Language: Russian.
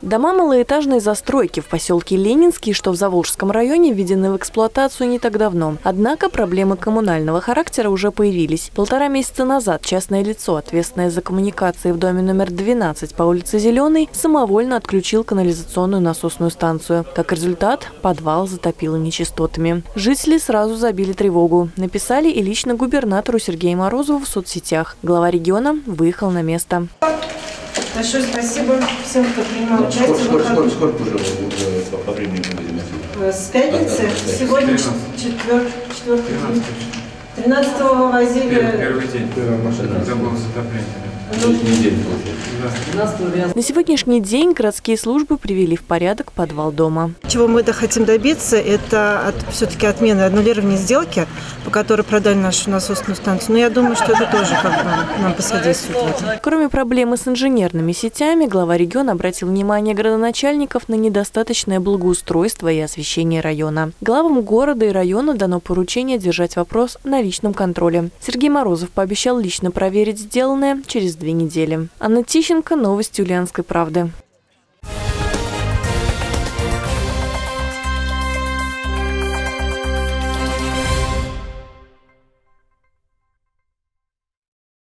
Дома малоэтажной застройки в поселке Ленинский, что в Заволжском районе, введены в эксплуатацию не так давно. Однако проблемы коммунального характера уже появились. 1,5 месяца назад частное лицо, ответственное за коммуникации в доме номер 12 по улице Зеленой, самовольно отключил канализационную насосную станцию. Как результат, подвал затопило нечистотами. Жители сразу забили тревогу. Написали и лично губернатору Сергею Морозову в соцсетях. Глава региона выехал на место. Большое спасибо всем, кто принимал участие. Сколько уже по времени будем? С пятницы, сегодня 4-й день. 13-го вывозили. Первый день, когда было затопление. На сегодняшний день городские службы привели в порядок подвал дома. Чего мы хотим добиться, это все-таки отмены аннулирования сделки, по которой продали нашу насосную станцию. Но я думаю, что это тоже нам посодействует. Кроме проблемы с инженерными сетями, глава региона обратил внимание градоначальников на недостаточное благоустройство и освещение района. Главам города и района дано поручение держать вопрос на личном контроле. Сергей Морозов пообещал лично проверить сделанное через 2 недели. Анна Тищенко, новости Ульяновской правды.